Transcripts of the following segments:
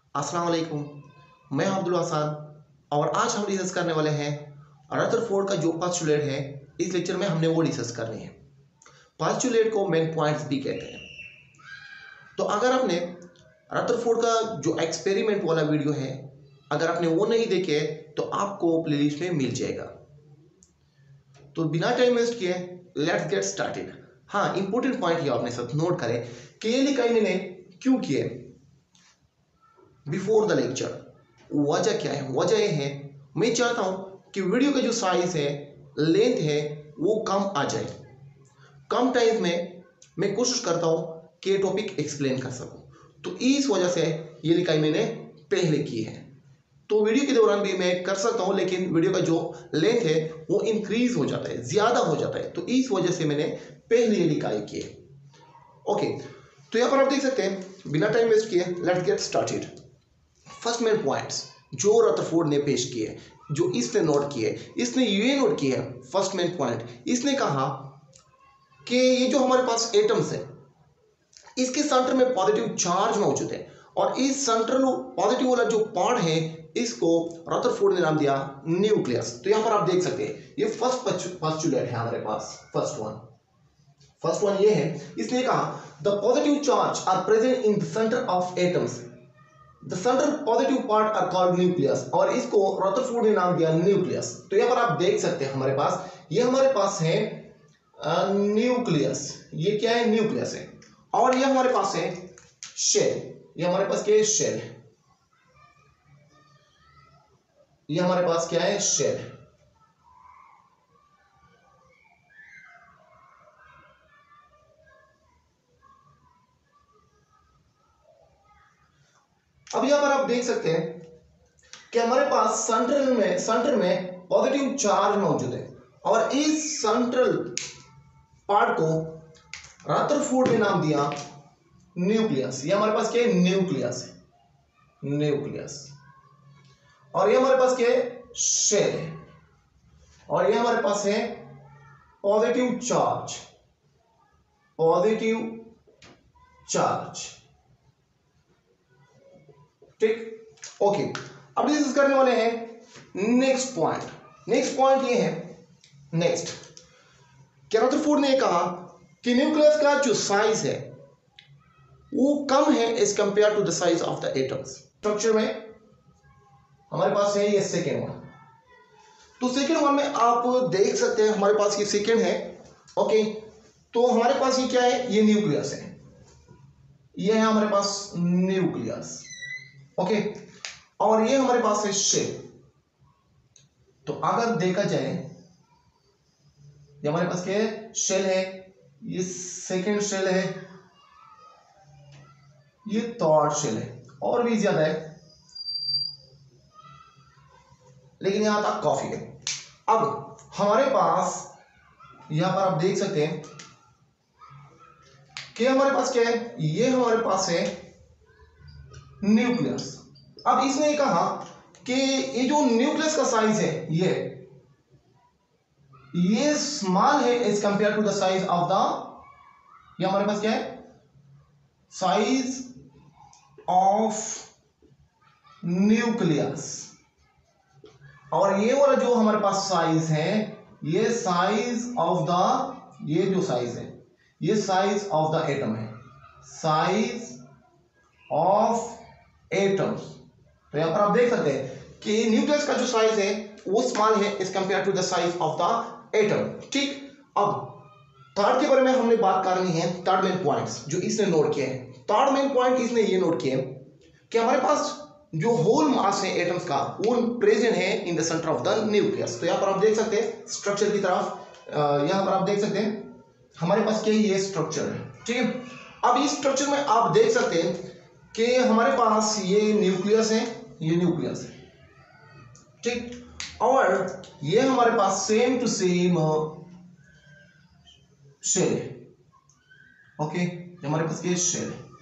अस्सलाम वालेकुम। मैं अब्दुल हसन और आज हम डिस्कस करने वाले हैं रदरफोर्ड का जो पोस्टुलेट है। इस लेक्चर में हमने वो डिस्कस करनी है। पोस्टुलेट को मेन पॉइंट्स भी कहते हैं। तो अगर आपने रदरफोर्ड का जो एक्सपेरिमेंट वाला वीडियो है, अगर आपने वो नहीं देखे तो आपको प्लेलिस्ट में मिल जाएगा। तो बिना टाइम वेस्ट किए लेट्स गेट स्टार्टेड। हाँ, इंपॉर्टेंट पॉइंट ये आपने साथ नोट करें कि ये लिखाई मैंने क्यों किए बिफोर द लेक्चर। वजह क्या है? वजह ये है, मैं चाहता हूं कि वीडियो का जो साइज है, लेंथ है, वो कम आ जाए। कम टाइम में मैं कोशिश करता हूं कि टॉपिक एक्सप्लेन कर सकूं। तो इस वजह से ये लिखाई मैंने पहले की है। तो वीडियो के दौरान भी मैं कर सकता हूं, लेकिन वीडियो का जो लेंथ है वो इंक्रीज हो जाता है, ज्यादा हो जाता है। तो इस वजह से मैंने पहले ये लिखाई की है। ओके, तो यहां पर आप देख सकते हैं, बिना टाइम वेस्ट किए let's get started. First main points जो रदरफोर्ड ने पेश किए, जो इसने नोट किए, इसने ये नोट किया है। फर्स्ट मेन पॉइंट, इसने कहा कि ये जो हमारे पास एटम्स है, इसके सेंटर में पॉजिटिव चार्ज मौजूद है और इस सेंट्रल पॉजिटिव वाला जो पार्ट है, इसको रदरफोर्ड ने नाम दिया न्यूक्लियस। तो यहां पर आप देख सकते हैं, ये फर्स्ट पोस्टुलेट है हमारे पास। फर्स्ट वन ये है, इसने कहा the positive charge are present in the centre of atoms, the central positive part are called nucleus, और इसको रदरफोर्ड ने नाम दिया न्यूक्लियस। तो यहाँ पर आप देख सकते हैं हमारे पास, ये हमारे पास है न्यूक्लियस। ये क्या है? न्यूक्लियस है। और ये हमारे पास है शेल। ये हमारे पास क्या है? शेल। ये हमारे पास क्या है? शेल। अब यहां पर आप देख सकते हैं कि हमारे पास सेंटर में पॉजिटिव चार्ज मौजूद है और इस सेंट्रल पार्ट को रदरफोर्ड ने नाम दिया न्यूक्लियस। ये हमारे पास क्या है? न्यूक्लियस है। न्यूक्लियस। और ये हमारे पास क्या है? शेल है। और ये हमारे पास है पॉजिटिव चार्ज। Positive charge. ठीक, ओके। अब डिस्कस करने वाले हैं नेक्स्ट पॉइंट ये है नेक्स्ट, क्या रदरफोर्ड ने कहा कि न्यूक्लियस का जो साइज है वो कम है as compare to the size of the atoms. Structure में हमारे पास है ये सेकेंड वन। तो सेकेंड वन में आप देख सकते हैं हमारे पास ये सेकेंड है। ओके, तो हमारे पास ये क्या है? ये न्यूक्लियस है। ये है हमारे पास न्यूक्लियस। ओके, और ये हमारे पास है शेल। तो अगर देखा जाए, ये हमारे पास क्या है? शेल है। ये सेकेंड शेल है, ये थर्ड शेल है, और भी ज्यादा है, लेकिन यहां तक काफी है। अब हमारे पास यहां पर आप देख सकते हैं कि हमारे पास क्या है? ये हमारे पास है न्यूक्लियस। अब इसने कहा कि ये जो न्यूक्लियस का साइज है, ये स्मॉल है as compare to the size of the, ये हमारे पास क्या है? Size of nucleus. और ये वाला जो हमारे पास साइज है, ये साइज ऑफ द, ये जो साइज है, ये साइज ऑफ द एटम है। Size of atoms. तो यहां पर आप देख सकते हैं कि न्यूक्लियस का जो साइज है वो स्मॉल है as compare to the size of the atom. ठीक, अब थर्ड के बारे में हमने बात करनी है। थर्ड मेन पॉइंट्स जो इसने नोट किए हैं, थर्ड मेन पॉइंट इसने ये नोट किए कि हमारे पास जो होल मास है एटम्स का, वो प्रेजेंट है in the centre of the nucleus. तो यहां पर आप देख सकते हैं स्ट्रक्चर की तरफ, यहां पर आप देख सकते हैं हमारे पास क्या ये स्ट्रक्चर है। ठीक है, अब इस स्ट्रक्चर में आप देख सकते हैं कि हमारे पास ये न्यूक्लियस है, ये न्यूक्लियस है। ठीक, और ये हमारे पास सेम टू सेम शेल है। ओके, हमारे पास ये शेल है।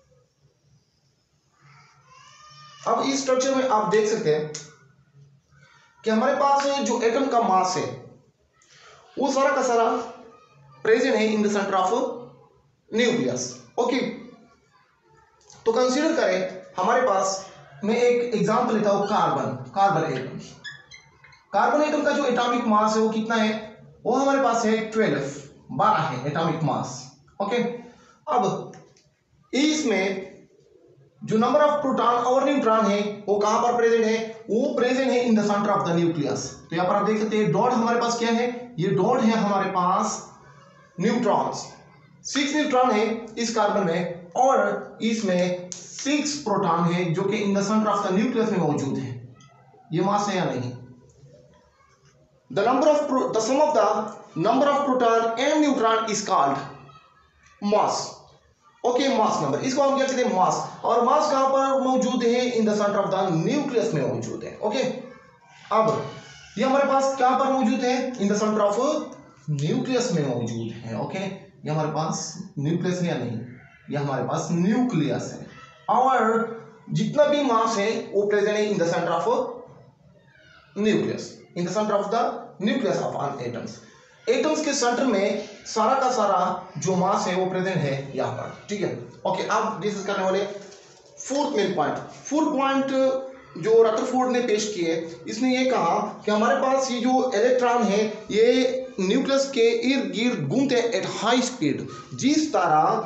अब इस स्ट्रक्चर में आप देख सकते हैं कि हमारे पास जो एटम का मास है वो सारा का सारा प्रेजेंट है in the centre of nucleus. Okay, तो कंसीडर करें हमारे पास मैं एक एग्जांपल लेता हूं, कार्बन एटम। कार्बन एटम का जो एटॉमिक मास है वो कितना है, वो हमारे पास है 12 है एटॉमिक मास। ओके, अब इसमें जो नंबर ऑफ प्रोटॉन और न्यूट्रॉन है वो कहां पर प्रेजेंट है, वो प्रेजेंट है in the centre of the nucleus. तो यहां पर आप देख सकते हैं डॉट हमारे पास क्या है, ये डॉट है हमारे पास न्यूट्रॉन्स। 6 न्यूट्रॉन है इस कार्बन में और इसमें 6 प्रोटॉन है जो कि in the centre of the nucleus में मौजूद है। ये मास है या नहीं? The sum of the number of proton and neutron is called mass. Okay, mass number, इसको हम क्या कहते हैं, मास। और मास कहां पर मौजूद है, in the centre of the nucleus में मौजूद है। ओके, अब ये हमारे पास कहां पर मौजूद है, in the centre of nucleus में मौजूद है। ओके, ये हमारे पास न्यूक्लियस है या नहीं, ये हमारे पास न्यूक्लियस है और जितना भी मास है वो प्रेजेंट है in the centre of nucleus, in the centre of the nucleus of an atoms. Atoms के सेंटर में सारा का सारा जो मास है वो प्रेजेंट है यहाँ पर। ठीक है, ओके, अब डिस्कस करने वाले fourth main point. Fourth point जो रदरफोर्ड ने पेश किए, इसने ये कहा कि हमारे पास ये जो इलेक्ट्रॉन है ये न्यूक्लियस के इर्द गिर्द घूमते हैं एट हाई स्पीड। जिस तरह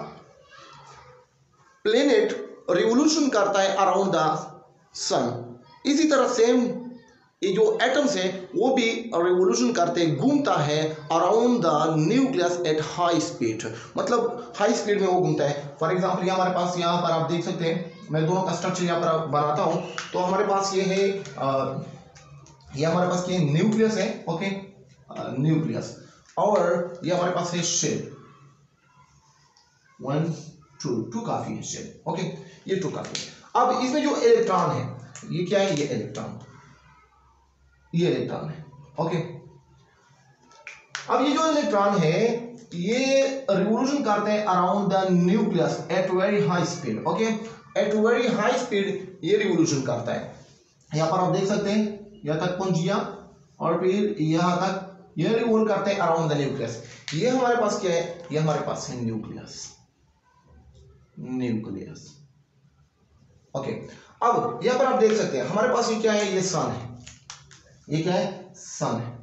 प्लेनेट रिवोल्यूशन करता है अराउंड द सन, इसी तरह सेम ये जो एटम्स है वो भी रिवोल्यूशन करते घूमता है around the nucleus at high speed, मतलब हाई स्पीड में वो घूमता है। फॉर एग्जांपल ये हमारे पास यहाँ पर आप देख सकते हैं, मैं दोनों का स्ट्रक्चर यहाँ पर बनाता हूँ। तो हमारे पास ये है ये हमारे पास ये न्यूक्लियस है। ओके, न्यूक्लियस, और ये हमारे पास है शेल। 1 2 काफी है शेल। ओके, ये 2 काफी है। अब इसमें जो इलेक्ट्रॉन है ये क्या है, ये इलेक्ट्रॉन, ये इलेक्ट्रॉन है। ओके, अब ये जो इलेक्ट्रॉन है ये रिवोल्यूशन करते हैं around the nucleus at very high speed. Okay, at very high speed ये रिवोल्यूशन करता है। यहां पर आप देख सकते हैं यहां तक पहुंच गया और फिर यहां तक ये रिवोल्व करते हैं अराउंड द न्यूक्लियस। ये हमारे पास क्या है, ये हमारे पास है न्यूक्लियस। ओके, अब यहां पर आप देख सकते हैं हमारे पास ये क्या है, ये सन है। ये क्या है, सन है।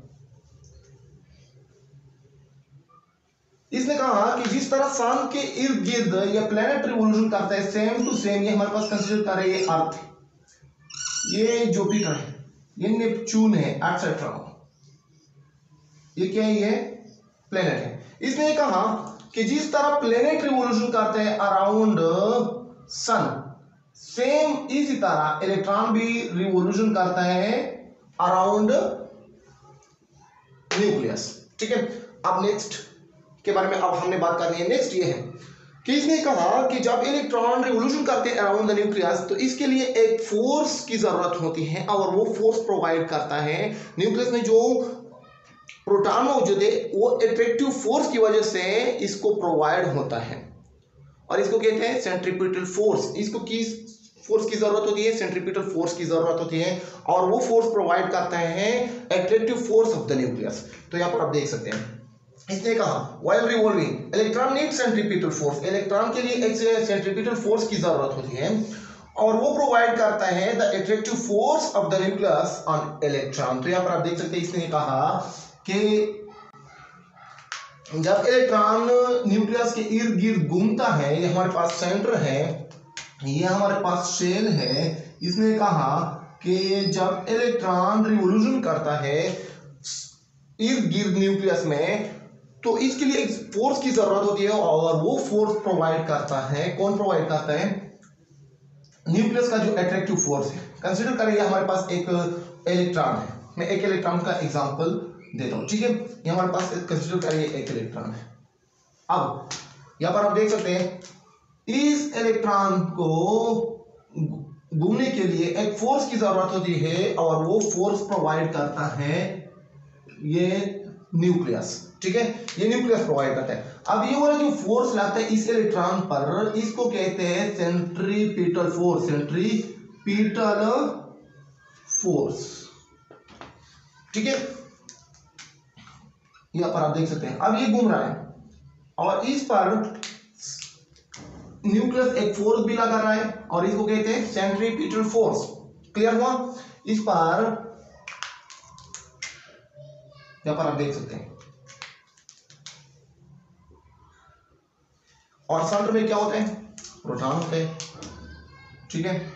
इसने कहा कि जिस तरह सन के इर्द गिर्द ये प्लेनेट रिवोल्यूशन करता है, सेम टू सेम ये हमारे पास कंसीडर कर रहे हैं अर्थ, ये जुपिटर है, ये नेपच्यून है, एटसेट्रा। ये क्या है, ये प्लेनेट है। इसने कहा कि जिस तरह प्लेनेट रिवोल्यूशन करते हैं अराउंड सन, सेम इसी तरह इलेक्ट्रॉन भी रिवोल्यूशन करता है अराउंड न्यूक्लियस। ठीक है, अब नेक्स्ट के बारे में अब हमने बात करनी है। नेक्स्ट ये है कि इसने कहा कि जब इलेक्ट्रॉन रिवोल्यूशन करते हैं अराउंड द न्यूक्लियस तो इसके लिए एक फोर्स की जरूरत होती है और वो फोर्स प्रोवाइड करता है न्यूक्लियस में जो प्रोटॉन मौजूद है, वो अट्रैक्टिव फोर्स की वजह से इसको प्रोवाइड होता है और इसको कहते हैं सेंट्रीपिटल फोर्स। इसको किस फोर्स की जरूरत होती है, सेंट्रीपिटल फोर्स की जरूरत होती है और वो फोर्स प्रोवाइड करता है attractive force of the nucleus. तो यहां पर आप देख सकते हैं इसने कहा while revolving electron need centripetal force, electron के लिए एक सेंट्रीपिटल फोर्स की जरूरत होती है और वो प्रोवाइड करता है the attractive force of the nucleus on electron. तो यहां पर आप देख सकते हैं इसने कहा कि जब इलेक्ट्रॉन न्यूक्लियस के इर्द गिर्द घूमता है, ये हमारे पास सेंटर है, ये हमारे पास शेल है। इसने कहा कि जब इलेक्ट्रॉन रिवोल्यूशन करता है इर्द गिर्द न्यूक्लियस में तो इसके लिए एक फोर्स की जरूरत होती है और वो फोर्स प्रोवाइड करता है, कौन प्रोवाइड करता है, न्यूक्लियस का जो अट्रैक्टिव फोर्स है। कंसीडर करें हमारे पास एक इलेक्ट्रॉन है, मैं एक इलेक्ट्रॉन का एग्जांपल देता हूं। ठीक है, ये हमारे पास कंसीडर करिए एक इलेक्ट्रॉन है। अब यहां पर आप देख सकते हैं इस इलेक्ट्रॉन को घूमने के लिए एक फोर्स की जरूरत होती है और वो फोर्स प्रोवाइड करता है ये न्यूक्लियस। ठीक है, ये न्यूक्लियस प्रोवाइड करता है। अब ये वाला जो फोर्स लगता है इस इलेक्ट्रॉन पर, इसको कहते हैं सेंट्रीपिटल फोर्स, सेंट्रीपिटल फोर्स। ठीक है, यहां पर आप देख सकते हैं अब ये घूम रहा है और इस पर न्यूक्लियस एक फोर्स भी लगा रहा है और इसको कहते हैं सेंट्रीपिटल फोर्स। क्लियर हुआ? इस पर यहां पर आप देख सकते हैं, और सेंटर में क्या होते हैं? प्रोटॉन होते हैं। ठीक है,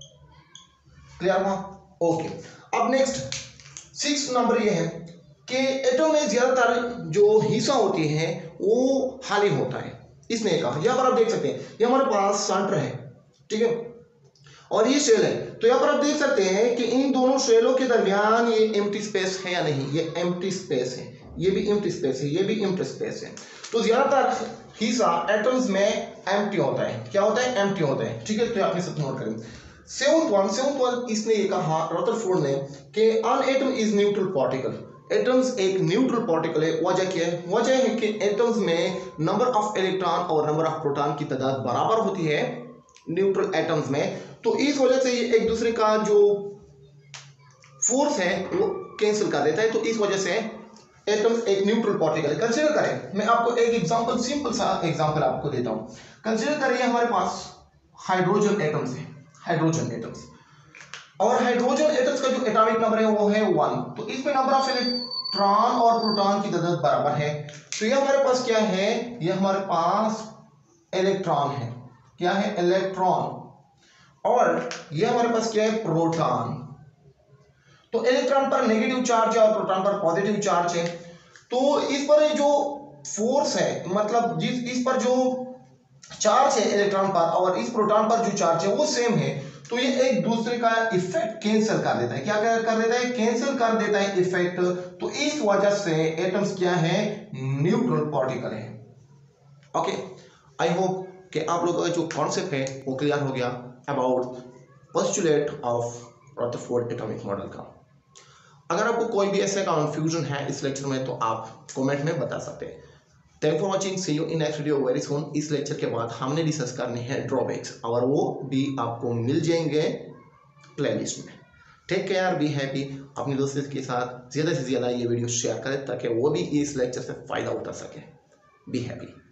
क्लियर हुआ? ओके, अब नेक्स्ट 6 नंबर ये है कि एटम में ज्यादातर जो हिस्सा होती है वो खाली होता है। इसने कहा, यहां पर आप देख सकते हैं, ये हमारे पास सेंटर है, ठीक है, और ये शेल है। तो यहां पर आप देख सकते हैं कि इन दोनों शेलों के दरमियान ये एम्प्टी स्पेस है या नहीं? ये एम्प्टी स्पेस है, ये भी एम्प्टी स्पेस है, ये भी एम्प्टी स्पेस है। तो ज्यादातर हिस्सा एटम्स में एम्प्टी होता है। क्या होता है? एम्प्टी होता है। ठीक है, तो आपने सब नोट करें। सेवंथ वन इसने ये कहा, रदरफोर्ड ने, कि an atom is neutral particle. Atoms एक न्यूट्रल पार्टिकल है। वजह क्या है? वजह है कि एटम्स में नंबर ऑफ इलेक्ट्रॉन और नंबर ऑफ प्रोटॉन की तादाद बराबर होती है न्यूट्रल एटम्स में। तो इस वजह से ये एक दूसरे का जो फोर्स है वो कैंसिल कर देता है। तो इस वजह से एटम्स एक न्यूट्रल पार्टिकल है। कंसीडर करें, मैं आपको एक एग्जांपल, सिंपल सा एग्जांपल आपको देता हूं। कंसीडर करिए हमारे पास हाइड्रोजन एटम्स है, हाइड्रोजन एटम्स, और हाइड्रोजन एटम्स का जो एटॉमिक नंबर है वो है 1। तो इसमें नंबर ऑफ इलेक्ट्रॉन और प्रोटॉन की तादाद बराबर है। तो ये हमारे पास क्या है? ये हमारे पास इलेक्ट्रॉन है। क्या है? इलेक्ट्रॉन। और ये हमारे पास क्या है? प्रोटॉन। तो इलेक्ट्रॉन पर नेगेटिव चार्ज है और प्रोटॉन पर पॉजिटिव चार्ज है। तो इस पर जो फोर्स है, मतलब इस पर जो चार्ज है इलेक्ट्रॉन पर और इस प्रोटॉन पर जो चार्ज है वो सेम है। तो ये एक दूसरे का इफेक्ट कैंसिल कर देता है। क्या कर देता है? कैंसिल कर देता है इफेक्ट। तो इस वजह से एटम्स क्या है? न्यूट्रल पार्टिकल है। ओके, आई होप कि आप लोगों का जो कॉन्सेप्ट है वो क्लियर हो गया about postulate of Rutherford atomic model का। अगर आपको कोई भी ऐसा कंफ्यूजन है इस लेक्चर में तो आप कमेंट में बता सकते हैं। Thank for watching, see you in next video very soon. इस लेक्चर के बाद हमने डिस्कस करने हैं ड्रॉबैक्स, और वो भी आपको मिल जाएंगे प्लेलिस्ट में। Take care, be happy. अपने दोस्तों के साथ ज़्यादा से ज़्यादा ये वीडियो शेयर करें ताकि वो भी इस लेक्चर से फ़ायदा उठा सके। Be happy.